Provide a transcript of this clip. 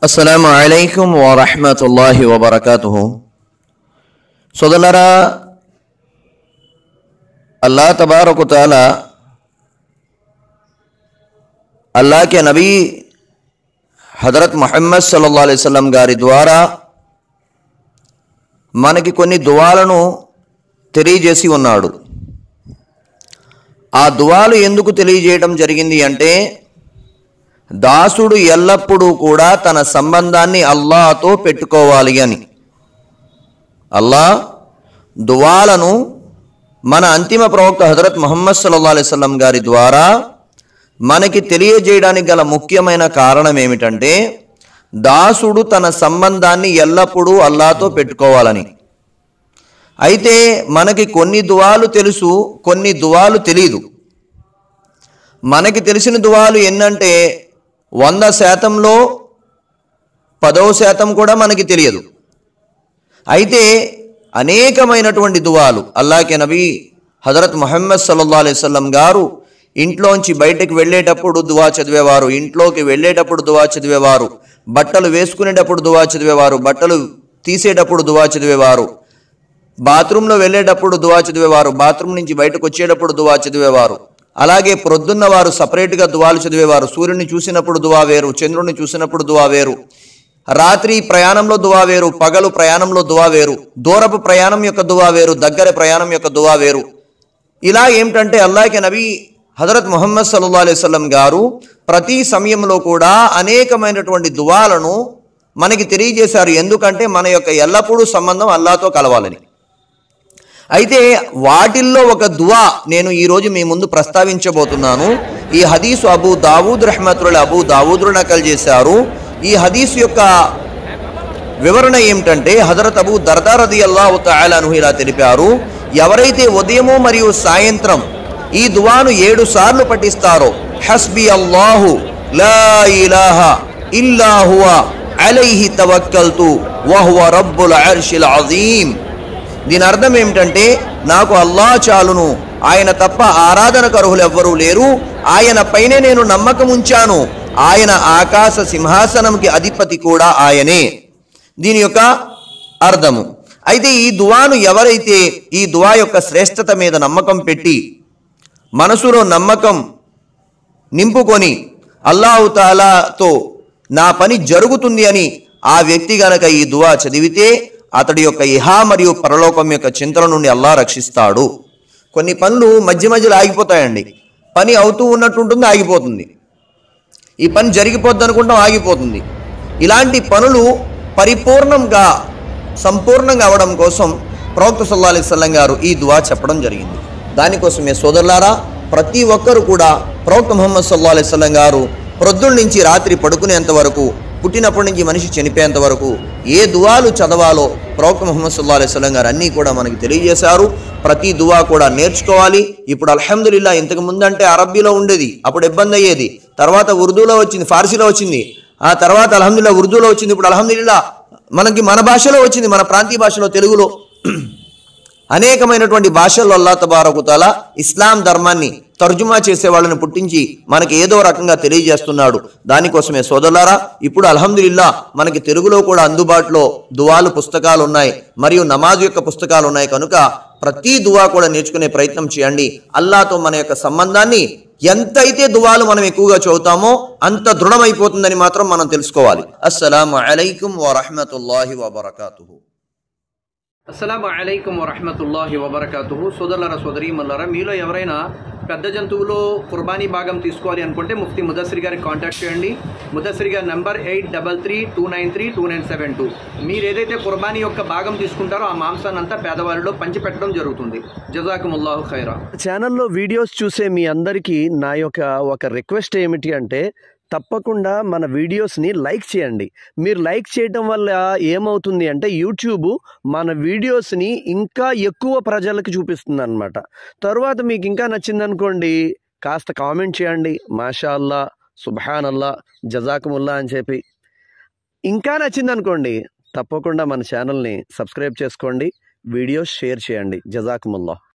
అస్సలాము అలైకుం వరహ్మతుల్లాహి వబరకాతుహు। సోదరులారా, అల్లాహ్ తబారక వ తఆలా అల్లాహ్ के नबी హజరత్ ముహమ్మద్ సల్లల్లాహు అలైహి వసల్లం గారి ద్వారా మనకి కొన్ని దువాలను తెలియజేసి ఉన్నాడు। ఆ దువాలు ఎందుకు తెలియజేయడం జరిగింది అంటే, దాసుడు ఎల్లప్పుడూ కూడా తన సంబంధాన్ని అల్లాహ్తో పెట్టుకోవాలి అని। అల్లాహ్ దువాలను మన అంతిమ ప్రవక్త హజరత్ ముహమ్మద్ సల్లల్లాహు అలైహి వసల్లం గారి ద్వారా మనకి తెలియజేయడానికి గల ముఖ్యమైన కారణం ఏమిటంటే, దాసుడు తన సంబంధాన్ని ఎల్లప్పుడూ అల్లాహ్తో పెట్టుకోవాలని। అయితే మనకి కొన్ని దువాలు తెలుసు, కొన్ని దువాలు తెలీదు। మనకి తెలిసిన దువాలు ఎన్నంటే 100%లో 10% కూడా మనకి తెలియదు। అయితే అనేకమైనటువంటి దువాలు అల్లాహ్కే నబీ హజరత్ ముహమ్మద్ సల్లల్లాహు అలైహి వసల్లం గారు ఇంట్లోంచి బయటకు వెళ్ళేటప్పుడు దువా చదివేవారు, ఇంట్లోకి వెళ్ళేటప్పుడు దువా చదివేవారు, బట్టలు వేసుకునేటప్పుడు దువా చదివేవారు, బట్టలు తీసేటప్పుడు దువా చదివేవారు, బాత్రూంలో వెళ్ళేటప్పుడు దువా చదివేవారు, బాత్రూమ్ నుంచి బయటకు వచ్చేటప్పుడు దువా చదివేవారు। అలాగే ప్రొద్దున్న వారు సపరేట్గా దువాలు చదివేవారు। సూర్యుని చూసినప్పుడు దువా వేరు, చంద్రుని చూసినప్పుడు దువా వేరు, రాత్రి ప్రయాణంలో దువా వేరు, పగలు ప్రయాణంలో దువా వేరు, దూరపు ప్రయాణం యొక్క దువా వేరు, దగ్గర ప్రయాణం యొక్క దువా వేరు। ఇలా ఏమిటంటే అల్లాహ్కే నబీ హజరత్ ముహమ్మద్ సల్లల్లాహు అలైహి వసల్లం గారు ప్రతి సమయంలో కూడా అనేకమైనటువంటి దువాలను మనకి తెలియజేశారు। ఎందుకంటే మన యొక్క ఎల్లప్పుడూ సంబంధం అల్లాహ్తో కలవాలని। అయితే వాటిల్లో ఒక దువా నేను ఈరోజు మీ ముందు ప్రస్తావించబోతున్నాను। ఈ హదీసు అబూ దావూద్ రహ్మతుల్లాహి అబూ దావూద్ నకల్ చేశారు। ఈ హదీసు యొక్క వివరణ ఏమిటంటే, హజరత్ అబూ దర్దా రదియల్లాహు తఆలా అన్హు ఇలా తెలిపారు, ఎవరైతే ఉదయము మరియు సాయంత్రం ఈ దువాను 7 సార్లు పఠిస్తారో, హస్బి అల్లాహు లా ఇలాహా ఇల్లా హువ అలైహి తవక్కల్తు వహువ రబ్బుల్ అర్షిల్ అజీం। దీని అర్థం ఏమిటంటే, నాకు అల్లాహ్ చాలును, ఆయన తప్ప ఆరాధనకు అర్హులు ఎవ్వరూ లేరు, ఆయన పైనే నేను నమ్మకం ఉంచాను, ఆయన ఆకాశ సింహాసనంకి అధిపతి కూడా ఆయనే। దీని యొక్క అర్థము అయితే ఈ దువాను ఎవరైతే ఈ దువా యొక్క శ్రేష్టత మీద నమ్మకం పెట్టి మనసులో నమ్మకం నింపుకొని అల్లాహు తాలాతో నా పని జరుగుతుంది అని ఆ వ్యక్తి గనక ఈ దువా చదివితే అతడి యొక్క ఇహా మరియు పరలోకం యొక్క చింతల నుండి అల్లాహ్ రక్షిస్తాడు। కొన్ని పనులు మధ్య మధ్యలో ఆగిపోతాయండి, పని అవుతూ ఉన్నట్టుంటుంది, ఆగిపోతుంది, ఈ పని జరిగిపోద్ది అనుకుంటాం, ఆగిపోతుంది। ఇలాంటి పనులు పరిపూర్ణంగా సంపూర్ణంగా అవడం కోసం ప్రవక్త సల్లల్లాహు అలైహి వసల్లం గారు ఈ దువా చెప్పడం జరిగింది। దానికోసమే సోదరులారా, ప్రతి ఒక్కరు కూడా ప్రవక్త ముహమ్మద్ సల్లల్లాహు అలైహి వసల్లం గారు ప్రొద్దున నుంచి రాత్రి పడుకునేంత వరకు, పుట్టినప్పటి నుంచి మనిషి చనిపోయేంత వరకు ఏ దువాలు చదవాలో ప్రవక్త ముహమ్మద్ సల్లల్లాహు అలైహి వసల్లం గారు అన్నీ కూడా మనకి తెలియజేశారు। ప్రతి దువా కూడా నేర్చుకోవాలి। ఇప్పుడు అల్హమ్దులిల్లాహ్, ఇంతకు ముందంటే అరబ్బీలో ఉండేది, అప్పుడు ఇబ్బంది అయ్యేది, తర్వాత ఉర్దూలో వచ్చింది, ఫార్సీలో వచ్చింది, ఆ తర్వాత అల్హమ్దులిల్లాహ్ ఉర్దూలో వచ్చింది, ఇప్పుడు అల్హమ్దులిల్లాహ్ మనకి మన భాషలో వచ్చింది, మన ప్రాంతీయ భాషలో తెలుగులో అనేకమైనటువంటి భాషల్లో అల్లాహ్ తబారక వ తఆలా ఇస్లాం ధర్మాన్ని తర్జుమా చేసే వాళ్ళని పుట్టించి మనకి ఏదో రకంగా తెలియజేస్తున్నాడు। దానికోసమే సోదరులారా, ఇప్పుడు అల్హమ్దులిల్లాహ్ మనకి తెలుగులో కూడా అందుబాటులో దువాలు పుస్తకాలు ఉన్నాయి, మరియు నమాజ్ యొక్క పుస్తకాలు ఉన్నాయి। కనుక ప్రతి దువా కూడా నేర్చుకునే ప్రయత్నం చేయండి। అల్లాహ్తో మన యొక్క సంబంధాన్ని ఎంతైతే దువాలు మనం ఎక్కువగా చదువుతామో అంత దృఢమైపోతుందని మాత్రం మనం తెలుసుకోవాలి। అస్సలాము అలైకుం వరహ్మతుల్లాహి వబరకాతుహు। అస్సలాము అలైకుం వరహ్మతుల్లాహి వబరకాతుహు। సోదరులారా, సోదరీమణులారా, మీలో ఎవరైనా పెద్ద జంతువులు కుర్బానీ భాగం తీసుకోవాలి అనుకుంటే ముఫ్తీ ముదస్సిర్ గారికి కాంటాక్ట్ చేయండి। ముదస్సిర్ గారి నంబర్ 8332932972। మీరు ఏదైతే కుర్బానీ యొక్క భాగం తీసుకుంటారో ఆ మాంసాన్ని అంతా పేదవారిలో పంచిపెట్టడం జరుగుతుంది। జజాకుముల్లాహు ఖైరా। ఛానల్లో వీడియోస్ చూసే మీ అందరికీ నా యొక్క ఒక రిక్వెస్ట్ ఏమిటి అంటే, తప్పకుండా మన వీడియోస్ని లైక్ చేయండి। మీరు లైక్ చేయటం వల్ల ఏమవుతుంది అంటే, యూట్యూబ్ మన వీడియోస్ని ఇంకా ఎక్కువ ప్రజలకు చూపిస్తుంది అనమాట। తర్వాత మీకు ఇంకా నచ్చిందనుకోండి, కాస్త కామెంట్ చేయండి, మాషా అల్లా, సుబ్హానల్లా, జజాకుముల్లా అని చెప్పి। ఇంకా నచ్చిందనుకోండి, తప్పకుండా మన ఛానల్ని సబ్స్క్రైబ్ చేసుకోండి, వీడియోస్ షేర్ చేయండి। జజాకుముల్లా।